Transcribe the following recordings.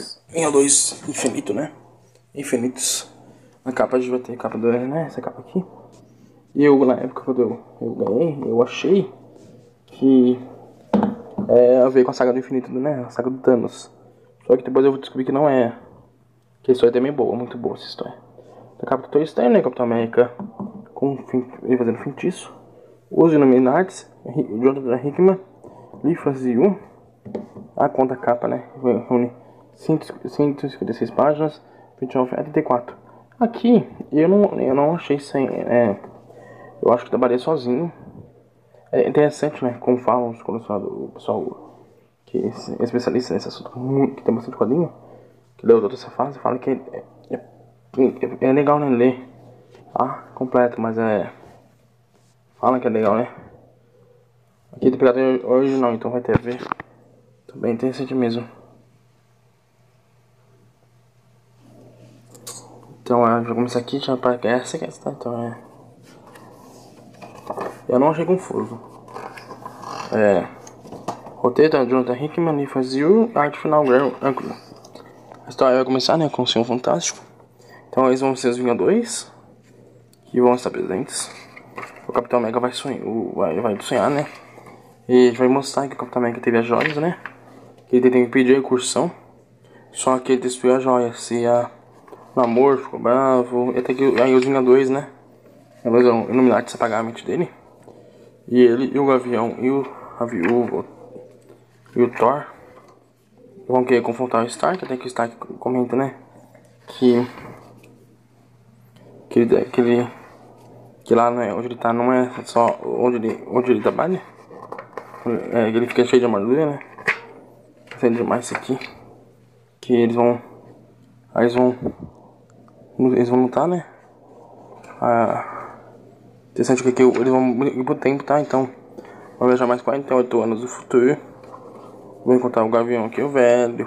Vinha dois infinito, né? Infinitos. A capa vai ter a capa do, né? Essa capa aqui. E eu, na época, quando eu ganhei, eu achei que a ver com a saga do infinito, né? A saga do Thanos. Só que depois eu descobri que não é. Que a história também é boa, muito boa essa história. A capa do Toy Story, né? Capitão América ele fazendo feitiço. Os Illuminates, Jonathan Hickman, Lee Fazio. A conta capa, né? Reúne 156 páginas, 29 a 34. Aqui eu não achei sem. Eu acho que trabalhei sozinho. É interessante, né? Como falam os colecionadores, o pessoal que é especialista nesse assunto, que tem bastante quadrinho, que leu toda essa fase, fala que é legal, né? Ler completo, mas fala que é legal, né? Aqui tem pegado original, então vai ter a ver. Bem interessante mesmo. Então vou começar aqui já para essa questão. Então eu não achei confuso. Roteiro da Jonathan Hickman e Fazio, arte final ângulo. A história vai começar, né, com o Senhor Fantástico. Então eles vão ser os Vingadores que vão estar presentes. O Capitão América vai sonhar, né? E a gente vai mostrar que o Capitão América teve as joias, né? Que ele tem que impedir a incursão. Só que ele destruiu as joias. E o Namor ficou bravo. E até que aí os Vingadores, né? Eles vão iluminar se apagar a mente dele. E ele e o Gavião e a Viúva e o Thor vão querer confrontar o Stark. Até que o Stark comenta, né? Que lá, né, onde ele tá não é só onde ele trabalha. Ele fica cheio de armadura, né? Sendo demais isso aqui. Que eles vão lutar, né? Interessante que aqui eles vão ir pro tempo, tá? Então vão viajar mais 48 anos do futuro. Vou encontrar o Gavião aqui, o velho.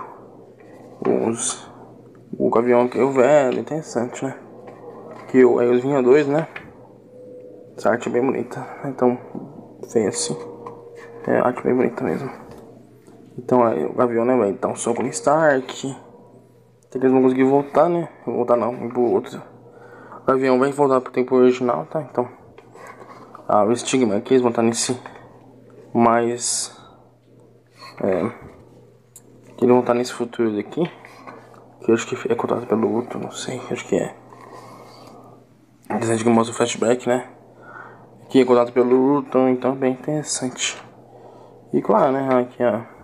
O Gavião aqui, o velho. Interessante, né? Que aí os Vingadores, né? Essa arte é bem bonita. Então, feio assim. É arte bem bonita mesmo. Então aí o Gavião, né, vai dar um soco no Stark. Até que eles vão conseguir voltar, né? Voltar não, ir pro outro. O Gavião vai voltar pro tempo original, tá? Então o Stigma aqui, eles vão estar nesse mais que eles vão estar nesse futuro daqui, que eu acho que é contado pelo outro, não sei, acho que é interessante que mostra o flashback, né? Que é contado pelo Luton, então é bem interessante. E claro, né, aqui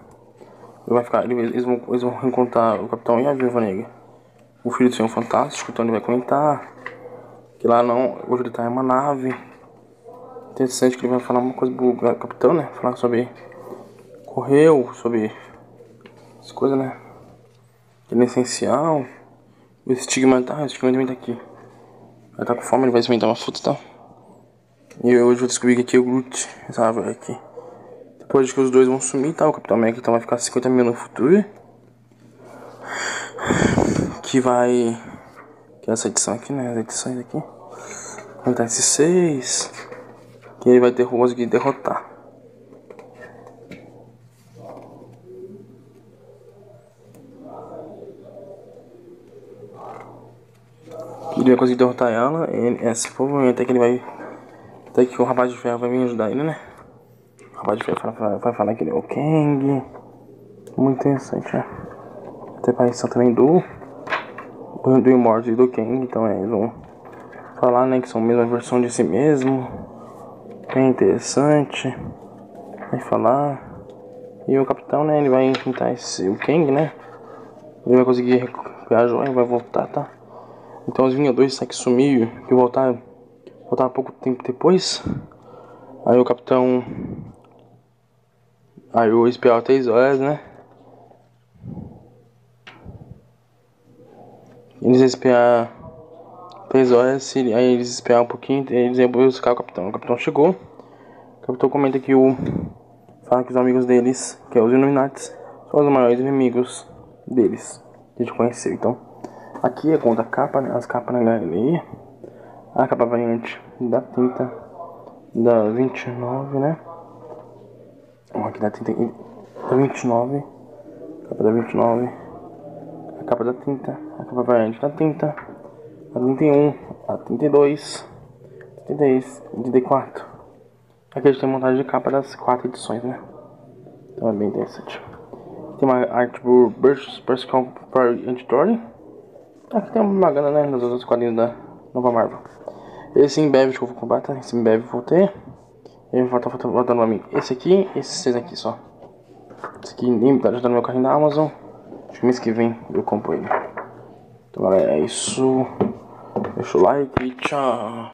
eles vão encontrar o Capitão e a Viúva Negra. O filho do Senhor Fantástico, então ele vai comentar que lá não, hoje ele tá em uma nave. Interessante que ele vai falar uma coisa pro Capitão, né? Falar sobre sobre as coisas, né? Que é essencial. O estigma também tá aqui. Vai tá com fome, ele vai experimentar uma fruta e tal. E hoje eu vou descobrir que aqui é o Groot, essa árvore aqui. Depois que os dois vão sumir, tá? O Capitão América então vai ficar 50 mil no futuro. Que é essa edição aqui, né? As edições aqui. Vai estar esses 6. Que ele vai ter conseguir derrotar. Ele vai conseguir derrotar ela. Esse provavelmente até que ele vai. Até que o Rapaz de Ferro vai vir ajudar ele, né? O Rapaz de Ferro vai falar que ele é o Kang. Muito interessante, né? Tem aparição também do Immortus e do Kang. Então eles vão falar, né? Que são a mesma versão de si mesmo. Bem interessante. Vai falar. E o Capitão, né? Ele vai enfrentar o Kang, né? Ele vai conseguir recuperar a joia e vai voltar, tá? Então os Vingadores que sumiram, que voltaram pouco tempo depois. Aí o Capitão. Aí eu esperava 3 horas, né? Eles esperaram 3 horas, aí eles esperaram um pouquinho, eles iam buscar o Capitão. O Capitão chegou. O Capitão comenta que fala que os amigos deles, que é os Illuminates, são os maiores inimigos deles que a gente conheceu. Então, aqui é conta a capa, né? As capas na galeria. A capa variante da tinta da 29, né? Aqui da tinta da 29. Capa da 29. a capa da 30, a capa variante da 30, a 31, a 32, 33, 34. Aqui a gente tem montagem de capa das 4 edições, né? Então é bem interessante. Tem uma arte por Burst Editorial. Aqui tem uma magana, né? Nos outros quadrinhos da Nova Marvel. Esse Embev que eu vou comprar, tá? Esse Embev eu vou ter. Eu vou estar botando pra mim esse aqui e esses 6 aqui só. Esse aqui tá no meu carrinho da Amazon. Acho que mês que vem eu compro ele. Então galera, é isso. Deixa o like e tchau.